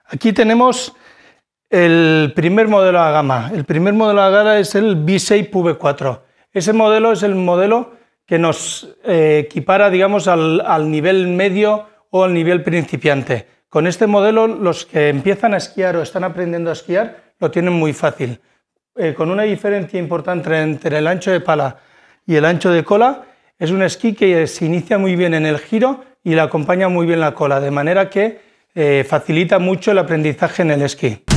Aquí tenemos el primer modelo de gama. El primer modelo de gama es el V Shape V4. Ese modelo es el modelo que nos equipara, digamos, al nivel medio o al nivel principiante. Con este modelo, los que empiezan a esquiar o están aprendiendo a esquiar lo tienen muy fácil. Con una diferencia importante entre el ancho de pala y el ancho de cola, es un esquí que se inicia muy bien en el giro y le acompaña muy bien la cola, de manera que facilita mucho el aprendizaje en el esquí.